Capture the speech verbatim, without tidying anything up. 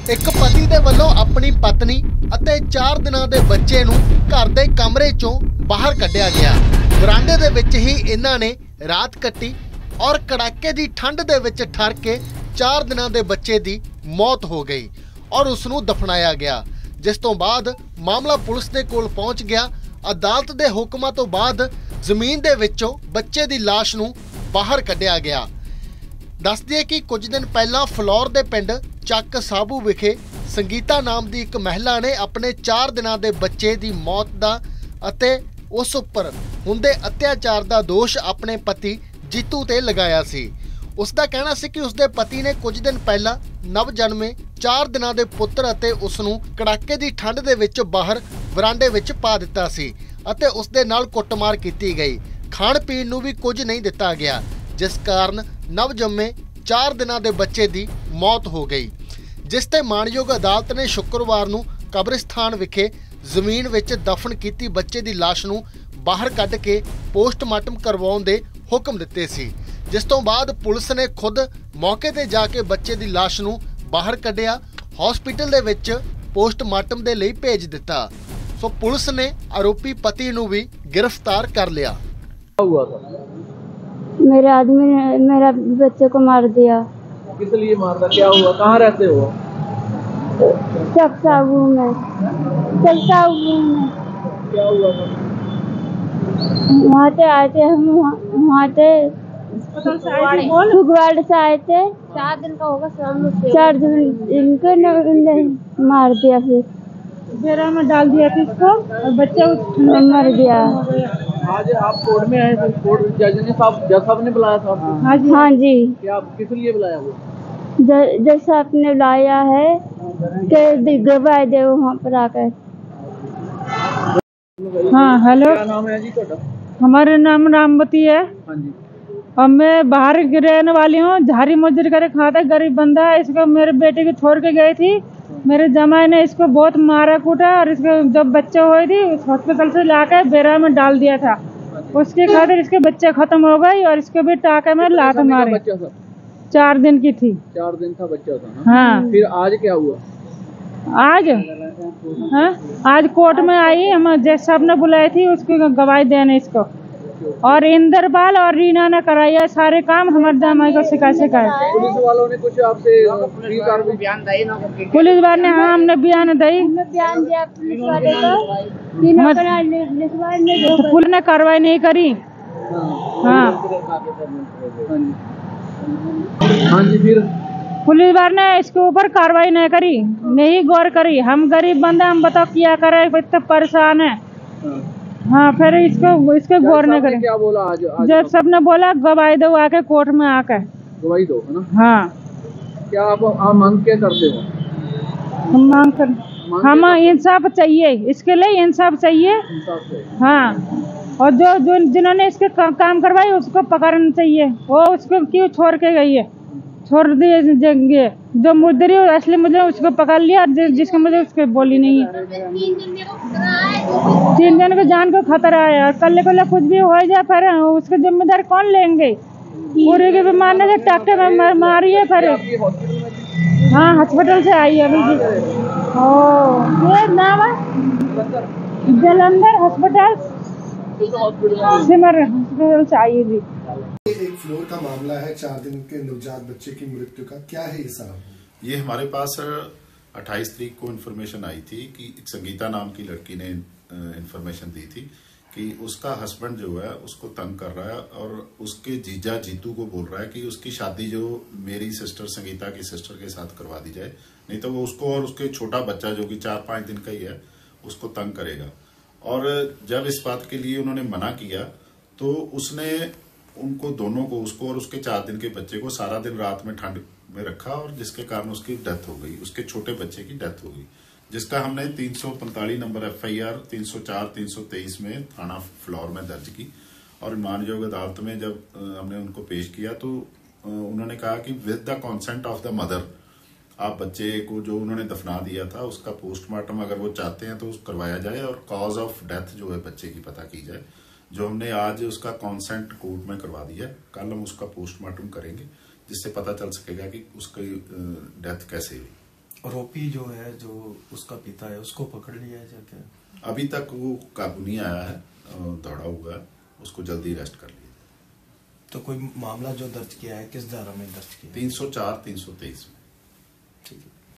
एक पति दे वल्लों अपनी पत्नी अते चार दिनां दे बच्चे नूं घर दे कमरे चों बाहर कढ़िया गया। बरांडे दे विच ही इन्हां ने रात कट्टी और कड़ाके दी ठंड दे विच ठर के चार दिनां दे बच्चे दी मौत हो गई और उसनूं दफनाया गया। जिस तों बाद मामला पुलिस दे कोल पहुंच गया। अदालत दे हुक्मां तों बाद जमीन दे विचों बच्चे दी लाश नूं बाहर कढ़िया गया। दस दिए कि कुछ दिन पहला फलौर दे पिंड ਚੱਕ ਸਾਬੂ विखे संगीता नाम की एक महिला ने अपने चार दिनां दे बच्चे की मौत का अते उस उपर हुंदे अत्याचार का दोष अपने पति जीतू ते लगाया सी। उसका कहना सी कि उसके पति ने कुछ दिन पहला नव जन्मे चार दिनां दे पुत्र अते उसनूं कड़ाके की ठंड दे विच बाहर वरांडे विच पा दिता सी अते उसदे नाल कुੱਟਮਾਰ की गई। खाण पीण नूं भी कुछ नहीं दिता गया, जिस कारण नव जन्मे चार दिनां दे बच्चे की मौत हो गई। जिस ते माणयोग अदालत ने शुक्रवार नूं कब्रिस्तान विखे जमीन विच दफन कीती बच्चे की लाश नूं बाहर कढ़ के पोस्टमार्टम करवाउण दे हुक्म दिते सी। जिस तों बाद पुलिस ने खुद मौके ते जाके बच्चे की लाश नूं बाहर कढ़िया हॉस्पिटल दे विच पोस्टमार्टम दे लई भेज दिता। सो पुलिस ने आरोपी पति नूं भी गिरफ्तार कर लिया। हुआ था? मेरे आदमी ने मेरा बच्चे को मार दिया। किस लिए मारता? क्या हुआ? कहाँ रहते हो? चक साबू में। चक साबू में। क्या हुआ था? वहाँ से आए थे हम, वहाँ से फुगवाड़े से आए थे। चार दिन का होगा, चार दिन इनको ने मार दिया, फिर घेरा में डाल दिया था इसको और बच्चा मर गया। आज आप कोर्ट में आए थे, कोर्ट जज ने साहब जज साहब ने बुलाया था आपको? हाँ जी, हाँ जी। क्या किस लिए बुलाया? वो जज साहब ने बुलाया है कि गवाह दे वहाँ पर आकर। हाँ हेलो, क्या नाम है जी ਤੁਹਾਡਾ? हमारा नाम रामवती है। हाँ जी। और मैं बाहर रहने वाली हूँ, झाड़ी मजदूरी करे खाता गरीब बंदा है। इसको मेरे बेटे की छोड़ के गई थी, मेरे जमाई ने इसको बहुत मारा कूटा और इसको जब बच्चे हुए थी उस हॉस्पिटल से लाकर बेरा में डाल दिया था। उसके खातिर इसके बच्चे खत्म हो गई और इसको भी टाके में लात मारे। चार दिन की थी। चार दिन था बच्चा था ना? हाँ। फिर आज क्या हुआ? आज हाँ आज कोर्ट में आई, हम जज साहब ने बुलाई थी उसकी गवाही देने इसको, और इंदरपाल और रीना ने कराया सारे काम हमारे जमाई को सिखा सिखा। पुलिस वालों ने कुछ आपसे बयान दी ना? पुलिस वाले ने हाँ हमने बयान दी, बयान दिया पुलिस वाले को, पुलिस ने कार्रवाई नहीं करी। हाँ हाँ जी। फिर पुलिस वाले ने इसके ऊपर कार्रवाई नहीं करी, नहीं गौर करी। हम गरीब बंदे, हम बताओ क्या करे, इतना परेशान है। हाँ फिर इसको इसके गौर नहीं करे। क्या बोला आज? जज सब ने बोला गवाही दो आके कोर्ट में आकर गवाही दो, है ना? हाँ। क्या आप, आप मांग क्या करते हो? हम मांग कर हम इंसाफ चाहिए, इसके लिए इंसाफ चाहिए। हाँ, और जो जो जिन्होंने इसके का, काम करवाई उसको पकड़ना चाहिए। वो उसको क्यों छोड़ के गई है, छोड़ दिए। जो मुजरी असली मुजरी उसको पकड़ लिया, जिसको मुझे उसको बोली नहीं है। तीन जन को जान को खतरा है, कल को कुछ भी हो जाए फिर उसके जिम्मेदार कौन लेंगे? पूरे के मारने से डॉक्टर में मारी है फिर। हाँ हॉस्पिटल से आई है अभी जी। ओ ये नाम है जलंधर हॉस्पिटल, सिमर हॉस्पिटल से आई है जी। एक फ्लोर का मामला है, चार दिन के नवजात बच्चे की मृत्यु का, क्या है ये साहब? ये हमारे पास अट्ठाईस तारीख को इन्फॉर्मेशन आई थी कि संगीता नाम की लड़की ने इन्फॉर्मेशन दी थी कि उसका हस्बैंड जो है उसको तंग कर रहा है और उसके जीजा जीतू को बोल रहा है कि उसकी शादी जो मेरी सिस्टर संगीता की सिस्टर के साथ करवा दी जाए, नहीं तो वो उसको और उसके छोटा बच्चा जो कि चार पांच दिन का ही है उसको तंग करेगा। और जब इस बात के लिए उन्होंने मना किया तो उसने उनको दोनों को, उसको और उसके चार दिन के बच्चे को सारा दिन रात में ठंड में रखा और जिसके कारण उसकी डेथ हो गई, उसके छोटे बच्चे की डेथ हो गई, जिसका हमने तीन सौ पैंतालीस नंबर एफ आई आर तीन सौ चार तीन सौ तेईस में थाना फ्लौर में दर्ज की। और मानयोग अदालत में जब हमने उनको पेश किया तो उन्होंने कहा कि with the consent of the mother आप बच्चे को जो उन्होंने दफना दिया था उसका पोस्टमार्टम अगर वो चाहते हैं तो करवाया जाए और कॉज ऑफ डेथ जो है बच्चे की पता की जाए। जो हमने आज उसका कॉन्सेंट कोर्ट में करवा दिया है, कल हम उसका पोस्टमार्टम करेंगे जिससे पता चल सकेगा कि उसकी डेथ कैसे हुई। आरोपी जो है, जो उसका पिता है, उसको पकड़ लिया है क्या? अभी तक वो काबू नहीं आया है, दौड़ा हुआ है, उसको जल्दी अरेस्ट कर लिया। तो कोई मामला जो दर्ज किया है किस धारा में दर्ज किया? तीन सौ चार तीन सौ तेईस में। ठीक है।